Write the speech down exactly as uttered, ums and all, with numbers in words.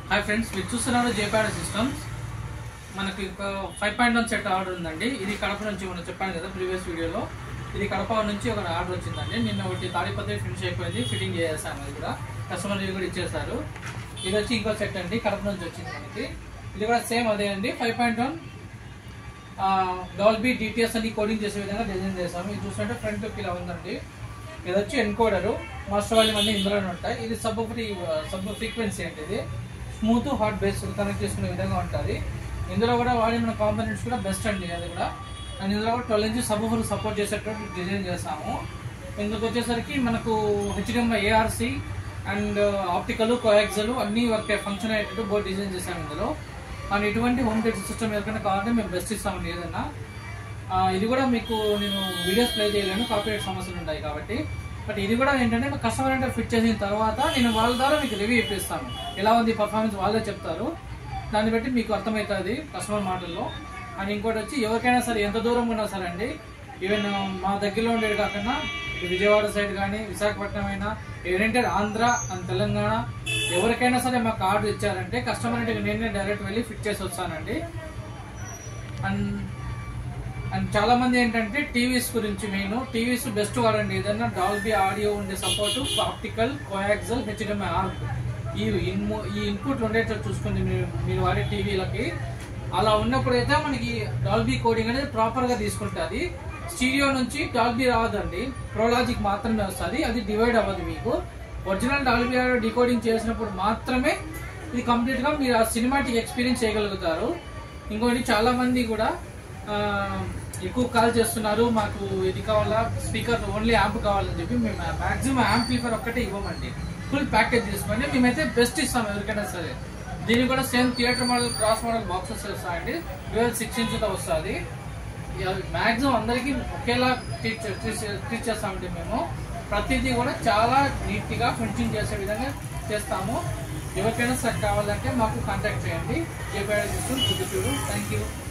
Hi friends, మీరు చూస్తున్నారు జేపాడ సిస్టమ్స్. మనకి five point one set order ఉందండి. ఇది కడప నుంచి మనం చెప్పాను కదా ప్రీవియస్ వీడియోలో. ఇది కడప నుంచి ఒక ఆర్డర్ వచ్చిందండి. నిన్న ఒకటి తాడిపత్రి ఫినిష్ అయిపోయింది, ఫిట్టింగ్ చేసేసాము. ఇది కూడా కస్టమర్ కూడా ఇచ్చేసారు. ఇది వచ్చి ఇంకో సెట్ అండి, కడప నుంచి వచ్చింది మనకి. ఇది కూడా సేమ్ అదే అండి, five point one Dolby DTS అని కోడింగ్ చేసే విధంగా డిజైన్ చేసాము. ఇది చూస్తుంటే ఫ్రంట్ లుక్ ఇలా ఉందండి. ఇది వచ్చి ఎన్కోడరు, మాస్టర్ వాల్యూమ్ అన్ని ఇందులోనే ఉంటాయి. ఇది సబ్ ఫ్రీ సబ్ ఫ్రీక్వెన్సీ అంటే ఇది స్మూత్ హాట్ బేస్ కనెక్ట్ చేసుకునే విధంగా ఉంటుంది. ఇందులో కూడా వాడిన కాంపోనెంట్స్ కూడా బెస్ట్ అండి. అది కూడా అండ్ ఇందులో కూడా twelve inch sub full support చేసేటట్టు డిజైన్ చేసాము. ఇందుకు వచ్చేసరికి మనకు HDMI ARC and optical coaxial అన్ని వర్క్ ఫంక్షన్ అయ్యేటట్టు బోర్డు డిజైన్ చేసాము ఇందులో. అండ్ ఇటువంటి హోమ్ థియేటర్ సిస్టమ్ ఎవరికైనా కావాలంటే మేము బెస్ట్ ఇస్తామండి ఏదన్నా. ఇది కూడా మీకు నేను వీడియోస్ ప్లే చేయలేను, కాపీరైట్ సమస్యలు ఉంటాయి కాబట్టి. బట్ ఇది కూడా ఏంటంటే కస్టమర్ అంటే ఫిట్ చేసిన తర్వాత నేను వాళ్ళ ద్వారా మీకు రివ్యూ ఇప్పిస్తాను. ఎలా ఉంది పర్ఫార్మెన్స్ వాళ్ళే చెప్తారు, దాన్ని బట్టి మీకు అర్థమవుతుంది కస్టమర్ మాటల్లో. అండ్ ఇంకోటి వచ్చి ఎవరికైనా సరే ఎంత దూరం ఉన్నా సరే అండి, ఈవెన్ మా దగ్గరలో ఉండేది కాకుండా విజయవాడ సైడ్ కానీ విశాఖపట్నం అయినా ఏంటంటే ఆంధ్ర అండ్ తెలంగాణ ఎవరికైనా సరే మాకు ఆర్డర్ ఇచ్చారంటే కస్టమర్ అంటే నేనే డైరెక్ట్ వెళ్ళి ఫిట్ చేసి వస్తానండి. అండ్ అండ్ చాలా మంది ఏంటంటే టీవీస్ గురించి మెయిన్ టీవీస్ బెస్ట్ వాడండి. ఏదైనా డాల్బీ ఆడియో ఉండే support, optical coaxial HDMI ARC ఈ ఇన్ము ఈ ఇన్పుట్ ఉండేటట్టు చూసుకుంది మీరు మీరు వాడే టీవీలకి. అలా ఉన్నప్పుడైతే మనకి డాల్బీ కోడింగ్ అనేది ప్రాపర్గా తీసుకుంటుంది. స్టీరియో నుంచి డాల్బీ రావద్దండి, ప్రోలాజిక్ మాత్రమే వస్తుంది. అది డివైడ్ అవ్వదు. మీకు ఒరిజినల్ డాల్బీ ఆడియో డికోడింగ్ చేసినప్పుడు మాత్రమే ఇది కంప్లీట్గా మీరు ఆ సినిమాటిక్ ఎక్స్పీరియన్స్ చేయగలుగుతారు. ఇంకోటి చాలా మంది కూడా ఎక్కువ కాల్ చేస్తున్నారు, మాకు ఇది కావాలా స్పీకర్ ఓన్లీ యాంప్ కావాలని చెప్పి. మేము మాక్సిమం యాంప్లిఫైర్ ఒక్కటే ఇవ్వమండి, ఫుల్ ప్యాకేజ్ తీసుకోండి. మేమైతే బెస్ట్ ఇస్తాం ఎవరికైనా సరే. దీనికి కూడా same theatre model cross model boxes వస్తాయండి. డ్యూయల్ సిక్స్ ఇంచ్తో వస్తుంది. మాక్సిమం అందరికీ ఒకేలా టీచ్ టీచ్ చేస్తామండి. మేము ప్రతిదీ కూడా చాలా నీట్గా ఫినిషింగ్ చేసే విధంగా చేస్తాము. ఎవరికైనా సరే కావాలంటే మాకు కాంటాక్ట్ చేయండి. JPI systems. Thank you.